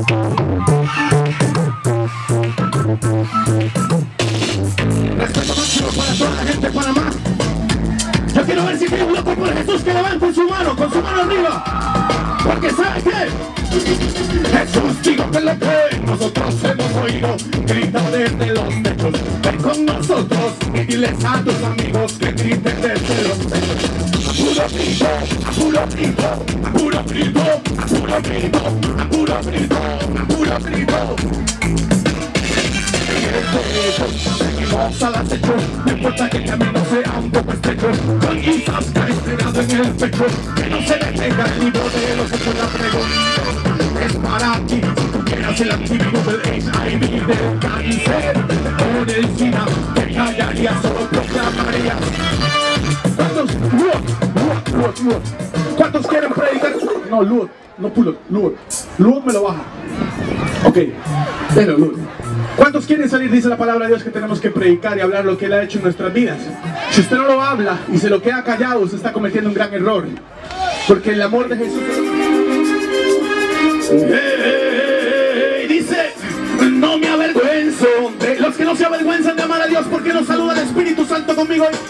Respeto máximo para toda la gente de Panamá. Yo quiero ver si hay un loco por Jesús que levante su mano, con su mano arriba. Porque ¿sabe qué? Jesús dijo que lo que nosotros hemos oído, grita desde los techos. Ven con nosotros y diles a tus amigos que griten desde los techos. A puro grito, a puro grito, a puro grito, a puro grito, a puro grito, a puro grito. Seguimos al acecho, no importa que el camino sea un poco estrecho. Con guisas cae pegado en el pecho, que no se detenga el libro de los hechos. La pregunta es para ti, si tú quieras el antídoto del HIV, del cáncer o del SIDA, te callarías, solo proclamarías. ¿Cuántos quieren predicar? No, Lud, no pulo, Lud. Lud me lo baja. Ok, déjalo, Lud. ¿Cuántos quieren salir? Dice la palabra de Dios que tenemos que predicar y hablar lo que Él ha hecho en nuestras vidas. Si usted no lo habla y se lo queda callado, usted está cometiendo un gran error. Porque el amor de Jesús dice, no me avergüenzo de los que no se avergüenzan de amar a Dios. ¿Por qué no saluda al Espíritu Santo conmigo hoy?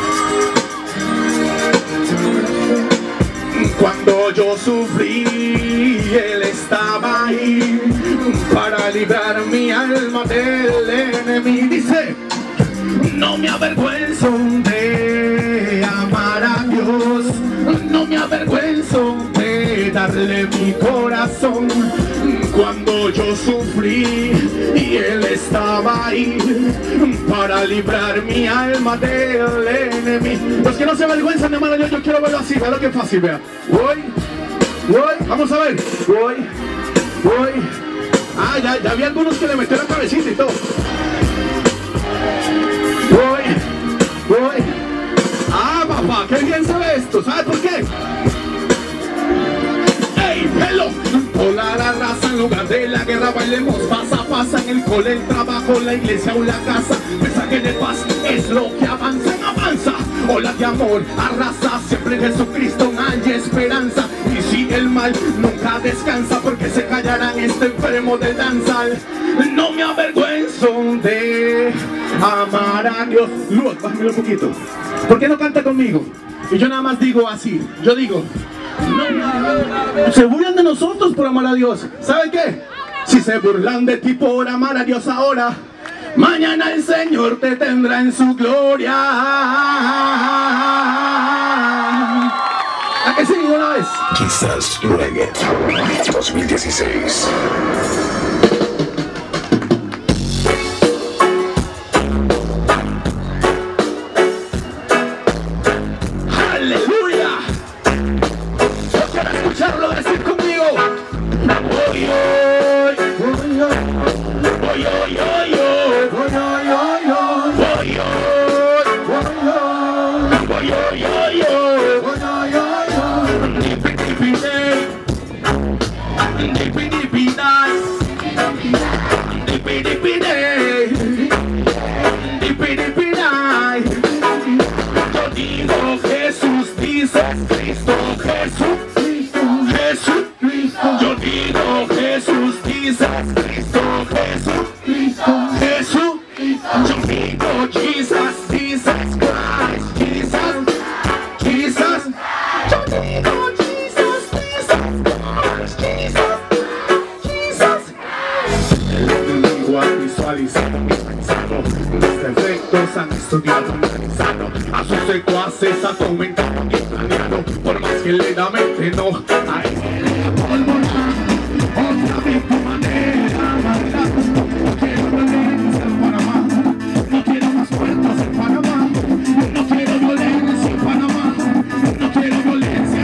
Cuando yo sufrí, Él estaba ahí para librar mi alma del enemigo. Dice, no me avergüenzo de amar a Dios, no me avergüenzo de darle mi corazón. Cuando yo sufrí y Él estaba ahí para librar mi alma del enemigo. Los que no se avergüenzan de amar a Dios, yo quiero verlo así, vea lo que fácil, vea. Voy, vamos a ver, voy. Ah, ya vi algunos que le metió la cabecita y todo. Voy. Ah, papá, qué bien sabe esto. ¿Sabe por qué? ¡Ey, hello! Hola la raza, en lugar de la guerra bailemos pasa en el cole, el trabajo, la iglesia o la casa. Mensaje de paz es lo que avanza. Ola de amor, arrasa, siempre en Jesucristo hay esperanza. Y si el mal nunca descansa, porque se callarán este enfermo de danzar. No me avergüenzo de amar a Dios. Luz, bájame un poquito. ¿Por qué no canta conmigo? Y yo nada más digo así, yo digo, no, se burlan de nosotros por amar a Dios. ¿Sabe qué? Si se burlan de ti por amar a Dios ahora, mañana el Señor te tendrá en su gloria. ¿A qué sigue una vez? Jesus Reggae 2016. ¡Aleluya! Yo quiero escucharlo decir conmigo. Yo digo Jesús, dice Cristo, Jesús. Yo digo Jesús, dice Cristo, Jesús. Yo digo Jesus, Jesus Christ, Jesus. Yo digo Jesus, Jesus Christ, Jesus. El enemigo ha visualizado mi pensado, mis defectos han estudiado, analizado, a sus secuaces ha comentado y planeado, por más que le da mente no a él le pólvora, otra vez tu manera, no quiero violencia en Panamá, no quiero más muertos en Panamá, no quiero violencia en Panamá, no quiero violencia.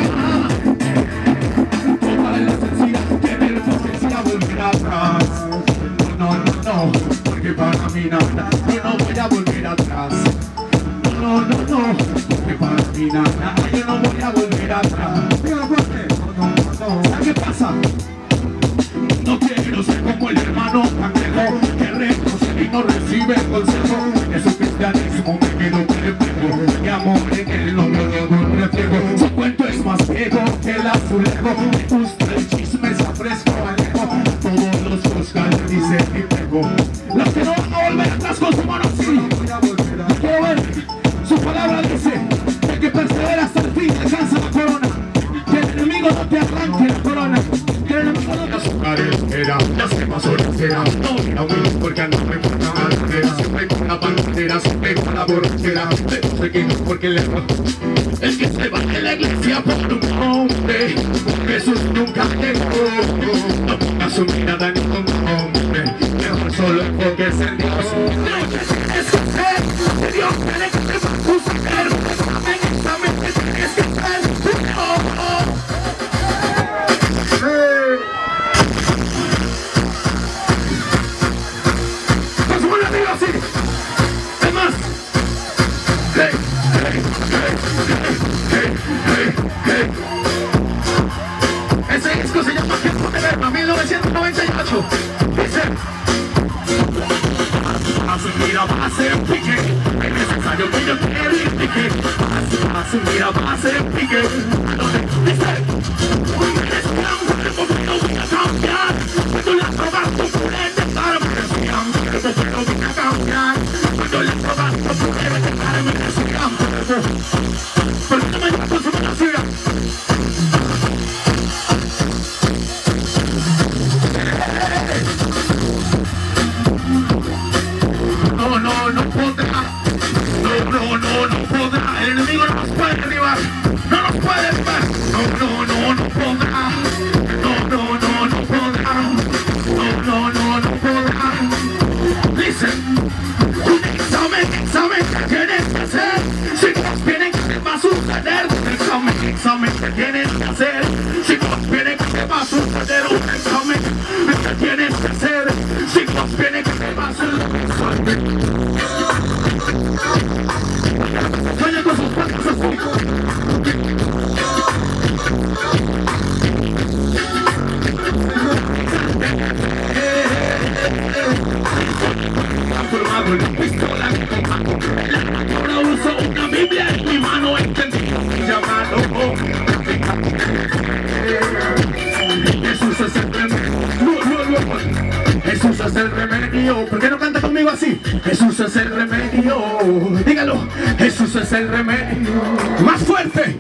Toda la sencilla tener potencia volver atrás. No, porque para mí nada, yo no voy a volver atrás. No, porque para mí nada, yo no voy a volver atrás. ¿Sabes qué pasa? No quiero ser como el hermano cangrejo que retrocede y no recibe consejo. De su cristianismo me quedo perplejo, mi amor en él no veo ningún reflejo. Su cuento es más viejo que el azulejo, me gusta el chisme, se fresco alejo. a mí porque no me importa bandera, siempre con la bandera, siempre con la borrachera, no sé quién porque le roto. El que se va de la iglesia por un hombre, Jesús nunca llegó. No ponga su mirada en ningún hombre, mejor solo enfóquese en Dios. Que Dios tiene que ser un ser, en esa mente tienes que ser. Pues bueno, amigo, así. Es más. Hey, hey, hey, hey, hey, hey. Ese disco se llama Tiempo de Verma, 1998. Dice: mira, va a ser pique, es necesario que yo te replique. Mira, va a ser pique. Dice: eres gran cuerpo, pero voy a cambiar. Cuando la probas, tú puedes dejarme. Eres gran cuerpo, pero voy a cambiar. Cuando la probas, tú puedes dejarme. Eres gran cuerpo. ¿Por qué no me llamas con su conocida? No podrá, no podrá, el enemigo no nos puede derribar, no nos puede derribar, no podrá, no podrá, no podrá. Dice: un examen que tienes que hacer, si nos vienen que va a suceder, un examen que tienes que hacer, si nos vienen que va a suceder, un examen que tienes que hacer, si nos vienen que va a suceder. Vaya con sus patas así. Formado en pistola, ahora uso una Biblia en mi mano extendida, llamado Jesús es el remedio. Jesús es el remedio. ¿Por qué no canta conmigo así? Jesús es el remedio. Dígalo. Jesús es el remedio. Más fuerte.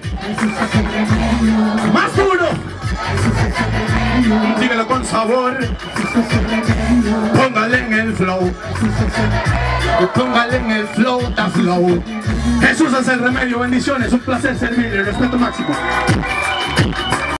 Más duro. Dígalo con sabor. Póngale en el flow. Póngale en el flow, da flow. Jesús es el remedio. Bendiciones. Un placer servirle. Respeto máximo.